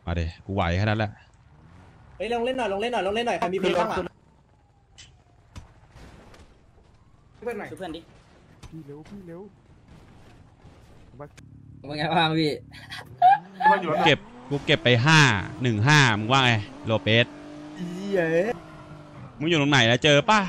มาเดี๋ยวกูไหวแค่นั้นแหละเฮ้ยลงเล่นหน่อยลงเล่นหน่อยลงเล่นหน่อยใครมีเพลงบ้างอ่ะเพื่อนหน่อยช่วยเพื่อนดิพี่เร็วเป็นไงบ้างพี่กูเก็บไป15มึงว่าไงโลเปสมึงอยู่ตรงไหนแล้วเจอป่ะ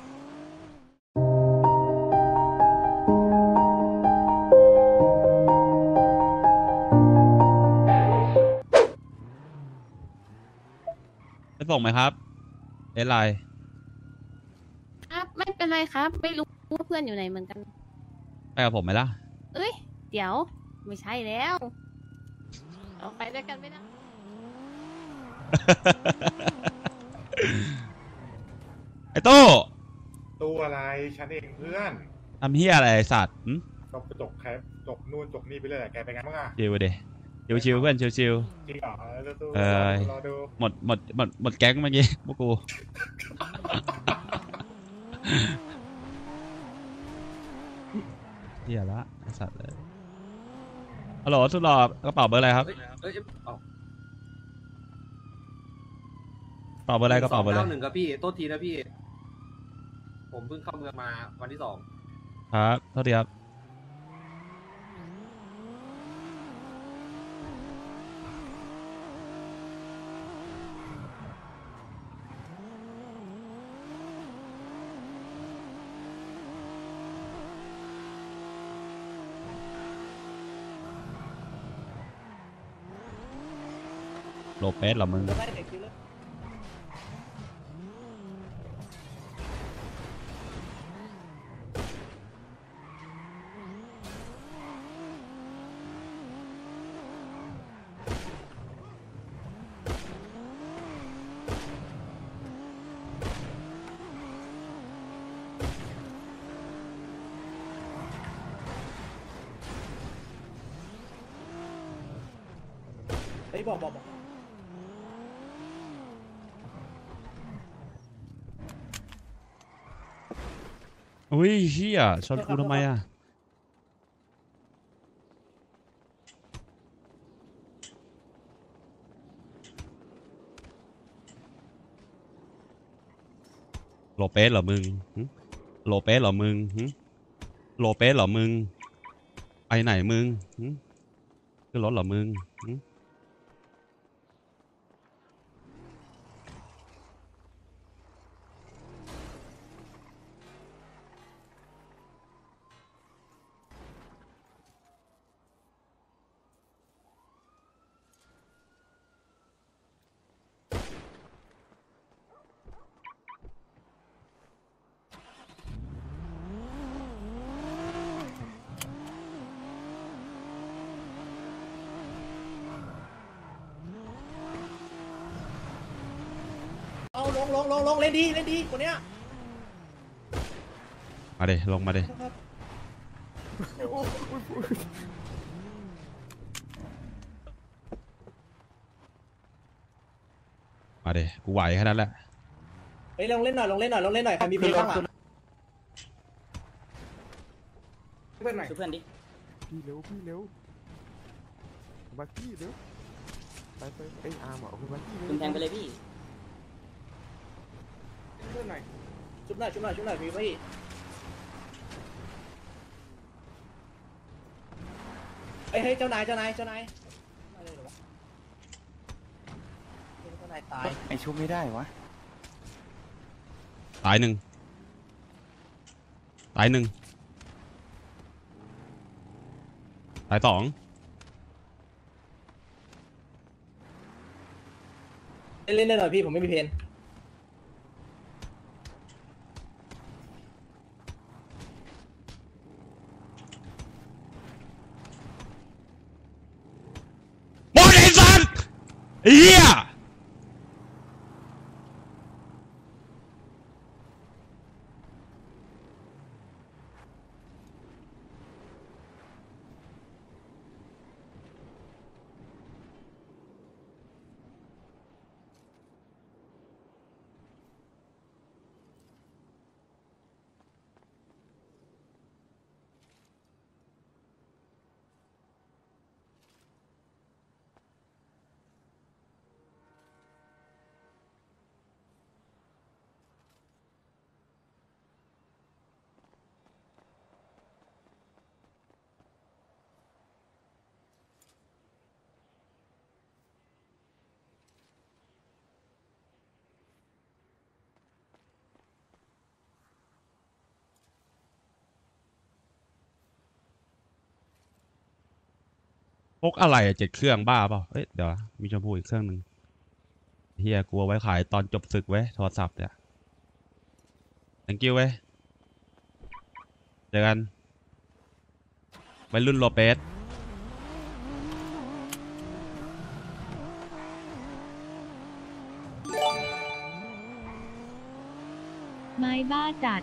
จะส่งไหมครับเอสไลน์ครับไม่เป็นไรครับไม่รู้ว่าเพื่อนอยู่ไหนเหมือนกันไปกับผมไหมล่ะเอ้ยเดี๋ยวไม่ใช่แล้วเราไปด้วยกันไม่ได้ไอ้โต้ตู้อะไรฉันเองเพื่อนทำเฮียอะไรไอ้สัตว์จกจกแคปจกนู่นจกนี่ไปเลยแกเป็นไงบ้างอ่ะชิวเดชิวเพื่อนชิวจริงเหรอตู้รอดูหมดแก๊งเมื่อกี้พวกกูเฮียละไอ้สัตว์เลยฮัลโหลสุดหล่อกระเป๋าเบอร์อะไรครับกระเป๋าเบอร์อะไรกระเป๋าเบอร์อะไร 1ครับพี่โทษทีนะพี่ ผมเพิ่งเข้าเมืองมาวันที่2 ครับเท่าทีครับโลเปสเหรอมึงเฮ้ยบอกอุ้ยเฮียชนกูทำไมอ่ะโลเปสเหรอมึงโลเปสเหรอมึงโลเปสเหรอมึงไปไหนมึงขึ้นรถเหรอมึงเอาลงเล่นดีคนเนี้ยมาเดี๋ยวลงมาเดี๋ยวมาเดี๋ยวกูไหวแค่นั้นแหละเฮ้ยลงเล่นหน่อยลงเล่นหน่อยลงเล่นหน่อยใครมีเพลงบ้างอ่ะเพื่อนหน่อยช่วยเพื่อนดิพี่เร็วบักกี้เร็วไปไอ้อาร์มอ่ะคุณบักกี้คุณแทงไปเลยพี่เพื่อนหน่อยชุบหน่อยพี่พี่เฮ้ยเจ้านายอะไรเหรอวะเจ้านายตายไอชุบไม่ได้วะตายหนึ่งตายสองเล่นหน่อยพี่ผมไม่มีเพลงหมดไอ้สัตว์เฮียพกอะไรอะ7 เครื่องบ้าเปล่าเอ้ยเดี๋ยวนะมีชมพูอีกเครื่องหนึ่งเฮียกลัวไว้ขายตอนจบศึกไว้ยโทรศัพท์เนี่ย thank you เว้ยเจอกันวัยรุ่นโลเปสไม้บ้าจัด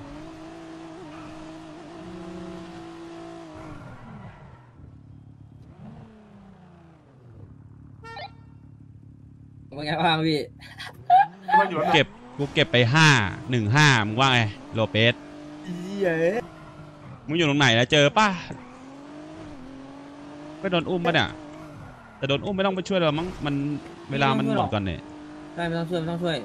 เป็นไงบ้างพี่มันอยู่เก็บกูเก็บไป15มึงว่าไงโลเปสมึงอยู่ตรงไหนแล้วเจอป่ะไม่โดนอุ้มป่ะเนี่ยแต่โดนอุ้มไม่ต้องไปช่วยเรามั้งมันเวลามันหมดก่อนเนี่ยได้ไม่ต้องช่วยไม่ต้องช่วย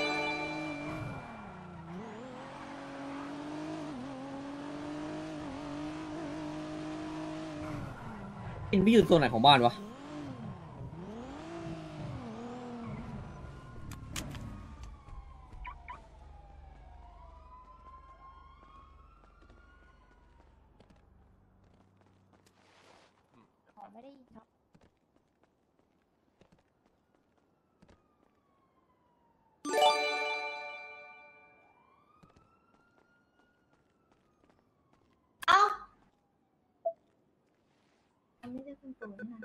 อินพี่อยู่โซนไหนของบ้านวะไม่ได้ยินครับ เอ้าไม่ได้คุณปู่นะ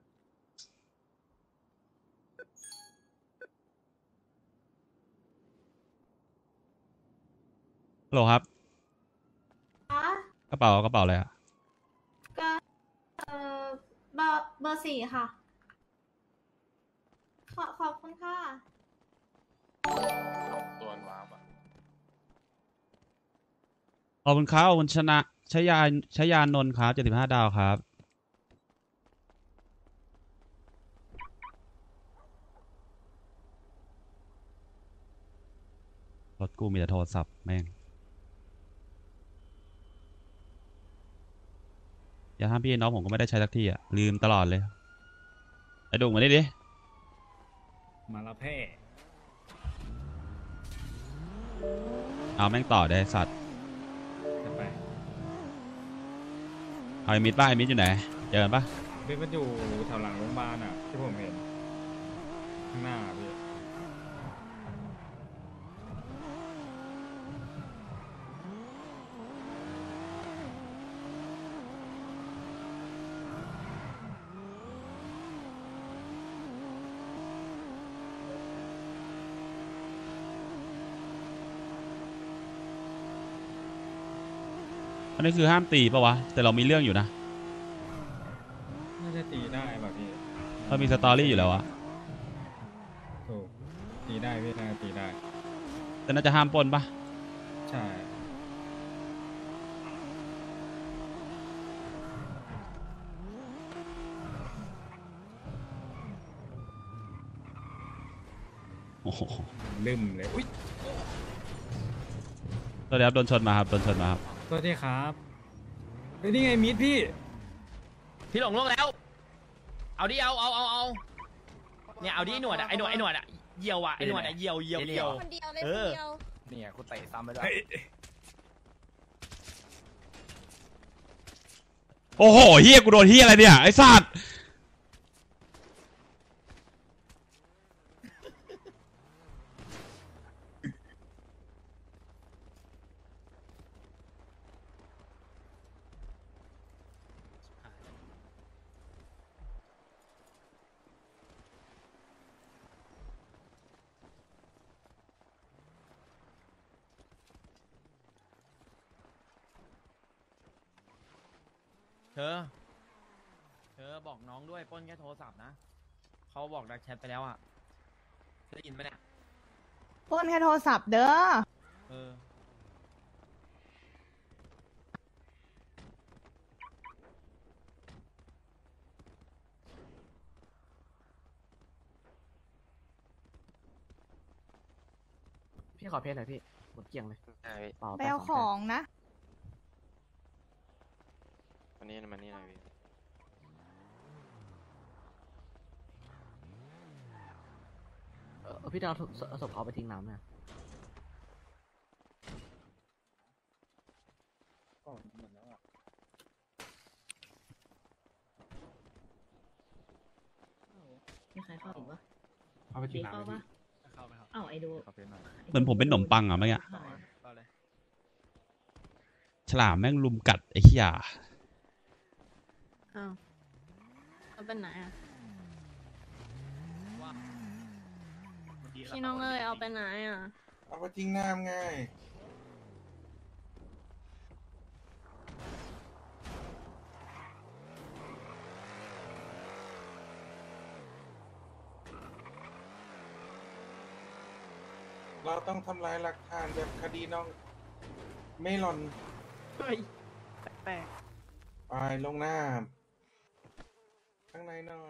ฮัลโหลครับคะกระเป๋อะไรอะก็เบอร์สี่ค่ะ ขอบคุณค่ะขอบคุณครับขอบคุณชนะชยานนท์ครับ75 ดาวครับรถกูมีแต่โทรศัพท์แม่งอย่าห้ามพี่น้องผมก็ไม่ได้ใช้สักทีอ่ะลืมตลอดเลยไอ้ดุ่งมาดิมาละแพร่เอาแม่งต่อได้สัตว์จะไปเอาไอ้มิดป่ะไอ้มิดอยู่ไหนเจอกันป่ะพี่มันอยู่แถวหลังโรงพยาบาลอ่ะ ที่ผมเห็น ข้างหน้าพี่อันนี้คือห้ามตีป่ะวะแต่เรามีเรื่องอยู่นะน่าจะตีได้ป่ะพี่เรามีสตอรี่อยู่แล้วอะถูกตีได้พี่น่าจะตีได้แต่น่าจะห้ามปล้นป่ะใช่โอ้โหลืมเลย อุ้ยตอนนี้ครับโดนชนมาครับโดนชนมาครับสวัสดีครับเฮ้ยนี่ไงมิดพี่พี่หลงล่วงแล้ว เอาดิเอาเนี่ยเอาดิไอ้หนวดอะไอ้หนวดอะเหยี่ยวอะไอ้หนวดอะเหยี่ยวคนเดียวเลยคนเดียวเนี่ยกูเตะซ้ำไปด้วยโอ้โหเฮียกูโดนเฮียอะไรเนี่ยไอ้สัตว์เธอบอกน้องด้วยปล้นแค่โทรศัพท์นะเขาบอกดักแชทไปแล้วอะได้ยินไหมเนี่ยปล้นแค่โทรศัพท์เด้อเออพี่ขอเพจหน่อยพี่หมดเกลี้ยงเลยไปเอาของนะมันนี่หน่อยพี่พี่จะเอาศพเขาไปทิ้งน้ำเนี่ยเข้าอีกวะเอาไปกินน้ำเข้าไหมปะพี่เอ้าไอ้ดูขอเป็นหน่อยเหมือนผมเป็นขนมปังอะเมื่อกี้เอาเลยฉลามแม่งลุมกัดไอ้เหี้ยอ้าวเอาเป็นไหนอ่ะพี่น้องเอ้ยเอาไปไหนอ่ะเอาไปทิ้งน้ำไงเราต้องทำลายหลักฐานแบบคดีน้องไม่หล่อนเฮ้ยแปลกไปลงน้ำข้างในหน่อย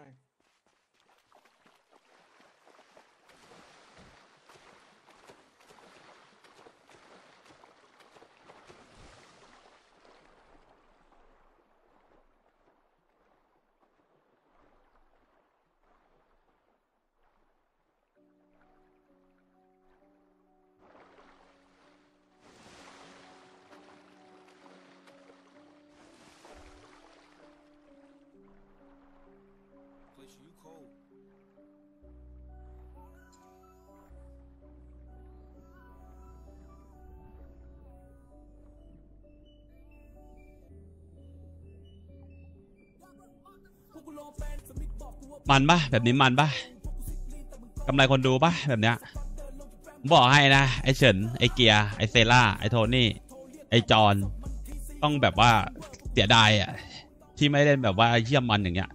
มันปะแบบนี้มันปะกำไรคนดูปะแบบเนี้ยผมบอกให้นะไอเฉินไอเกียร์ไอเซล่าไอโทนี่ไอจอนต้องแบบว่าเสียดายอ่ะที่ไม่เล่นแบบว่าเยี่ยมมันอย่างเงี้ย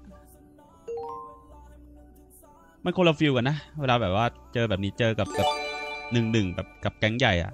มันคนละฟิลกันนะเวลาแบบว่าเจอแบบนี้เจอกับหนึ่งแบบกับแก๊งใหญ่อ่ะ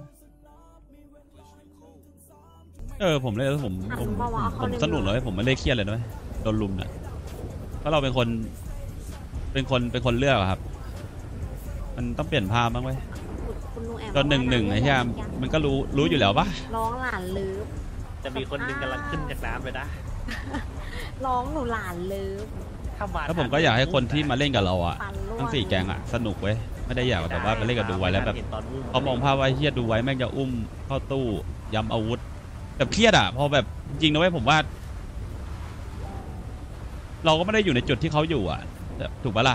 ผมเล่นแล้วผมสนุกเลยผมไม่ได้เครียดเลยนะโดนลุมเนี่ยเพราะเราเป็นคนเลือกอะครับมันต้องเปลี่ยนภาพบ้างเว้ยคุณลุงแอบตอนหนึ่งไอ้เหี้ยมันก็รู้อยู่แล้วปะร้องหลานลืบจะมีคนหนึงกำลังขึ้นจากน้ำไปนะร้องหนูหลานลืบถ้ามาแล้วผมก็อยากให้คนที่มาเล่นกับเราอ่ะฟันร่วงทั้ง4 แก๊งอ่ะสนุกเว้ยไม่ได้อยากแต่ว่าไปเล่นกับดูไว้แล้วแบบเห็นตอนอุ้มเขามองภาพว่าเฮียดูไว้แม่งจะอุ้มเข้าตู้ย้ำอาวุธแบบเครียดอ่ะพอแบบจริงนะเว้ยผมว่า เราก็ไม่ได้อยู่ในจุดที่เขาอยู่อ่ะถูกปะล่ะ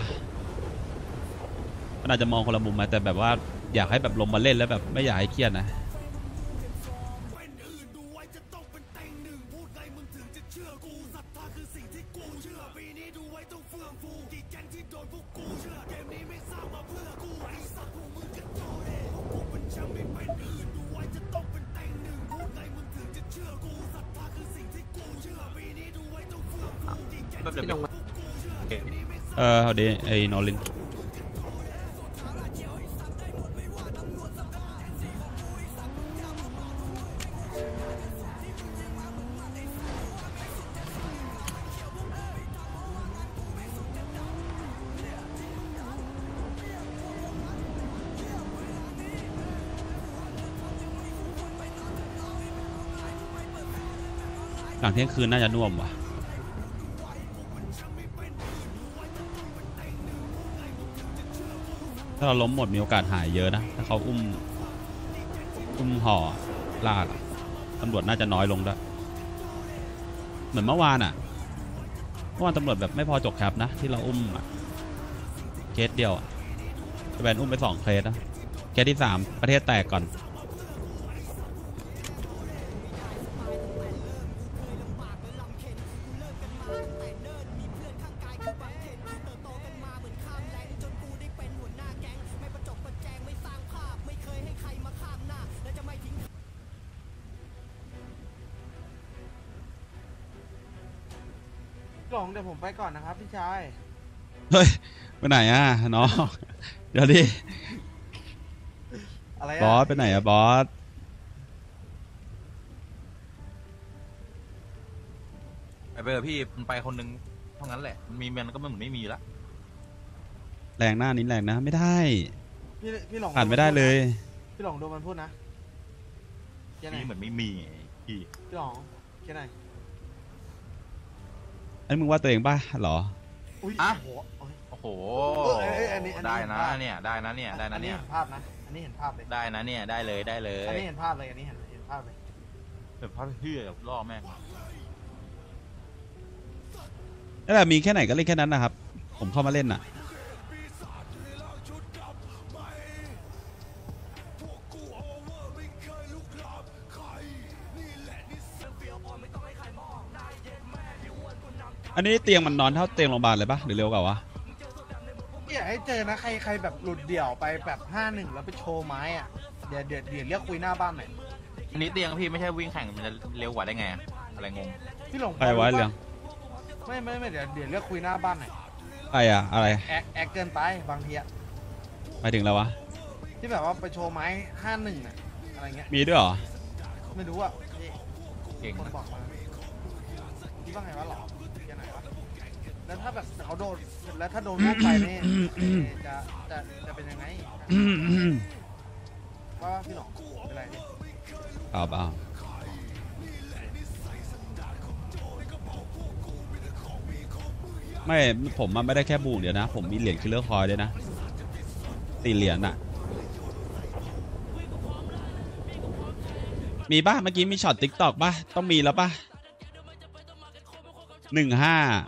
มันอาจจะมองคนละมุมมาแต่แบบว่าอยากให้แบบลงมาเล่นแล้วแบบไม่อยากให้เครียดนะพี่ลงมาเอาดีไอ้นอรินหลังเที่ยงคืนน่าจะน่วมว่ะถ้าเราล้มหมดมีโอกาสหายเยอะนะถ้าเขาอุ้มห่อลากอะตำรวจน่าจะน้อยลงด้วยเหมือนเมื่อวานอ่ะเมื่อวานตำรวจแบบไม่พอจบครับนะที่เราอุ้มอะเคสเดียวอะแบนอุ้มไป2 เคสนะเคสที่3ประเทศแตกก่อนหลงเดี๋ยวผมไปก่อนนะครับพี่ชายเฮ้ยไปไหนอ่ะน้องเดี๋ยวดิอะไรบอสไปไหนอะบอสไปเบอร์พี่มันไปคนนึงเท่านั้นแหละมันมีมันก็เหมือนไม่มีละแรงหน้านี้แรงนะไม่ได้พี่หลงผ่านไม่ได้เลยพี่หลงดูมันพูดนะแค่ไหนนี่เหมือนไม่มีไงพี่พี่หลงแค่ไหนอันนี้มึงว่าตัวเองป่ะเหรออุ้ยอะโอ้โหโอ้โหอันนี้ได้นะเห็นภาพเนี่ยได้นะเนี่ยได้นะเนี่ยเห็นภาพนะอันนี้เห็นภาพเลยได้นะเนี่ยได้เลยได้เลยอันนี้เห็นภาพเลยอันนี้เห็นภาพเลยแบบพัดเพื่อล่อแม่งนั่นแหละมีแค่ไหนก็เล่นแค่นั้นนะครับ ผมเข้ามาเล่นน่ะอันนี้เตียงมันนอนเท่าเตียงโรงพยาบาลเลยปะหรือเร็วกว่าวะอย่าให้เจอนะใครแบบหลุดเดี่ยวไปแบบ51แล้วไปโชว์ไม้อ่ะเดี๋ยวเรียกคุยหน้าบ้านหน่อยอันนี้เตียงพี่ไม่ใช่วิ่งแข่งมันจะเร็วกว่าได้ไงอะอะไรงงพี่หลงใครวะเรื่องไม่เดี๋ยวเรียกคุยหน้าบ้านหน่อยใครอะอะไรแอคเกินไปบางทีอะหมายถึงแล้ววะที่แบบว่าไปโชว์ไม้51อะอะไรเงี้ยมีด้วยเหรอไม่รู้อ่ะนี่เก่งคนบอกมาคิดว่าไงวะหรอยังไงวะแล้วถ้าแบบเขาโดนแล้วถ้าโดนลูกไปนี่จะเป็นยังไงว่าพี่หลงเป็นไรเนี่ยเปล่าไม่ผมมันไม่ได้แค่บูงเดียวนะผมมีเหรียญคิลเลอร์คอยด้วยนะ4 เหรียญอะมีป่ะเมื่อกี้มีช็อตติ๊กตอกป่ะต้องมีแล้วป่ะ15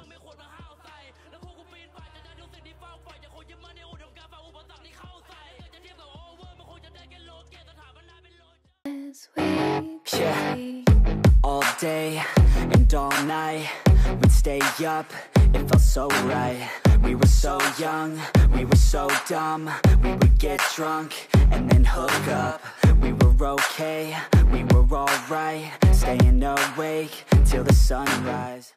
Yeah, all day and all night we'd stay up, it felt so right. We were so young, we were so dumb. We would get drunk and then hook up. We were okay, we were alright, staying awake till the sunrise.